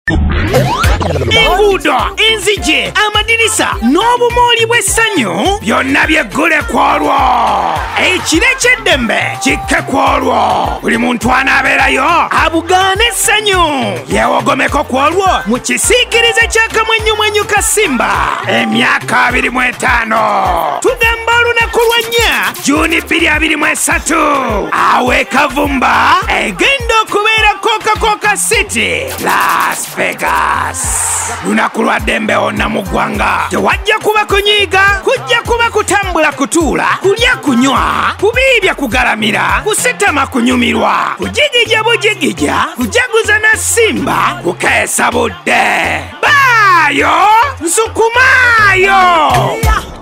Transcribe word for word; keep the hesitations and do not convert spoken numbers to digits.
Enguudo, enzigi, amadirisa n'obumooli bw'essanyu byonna byeggule ku olwo. Ekiro eky'eddembe kikke ku olwo. Buli muntu anaabeerayo abugaane essanyu. Yeewogomeko ku olwo mu kisiikirize kya kamwenyumwenyu ka Simba emyaka abiri mu etaano. Tugamba olunaku lwa nnya Juuni bbiri abiri mu esatu awo e Kavumba egenda okubeera Coca-Cola City, Las Vegas. Lunaku lwa ddembe wonna mu ggwanga tewajja kuba kunyiiga, kujja kuba kutambula kutuula, kulya kunywa, kubiibya kugalamira, kusitama kunyumirwa, kujigija bujigija, kujaguza na Simba, kukeesa budde. Baayo nsukumaayo.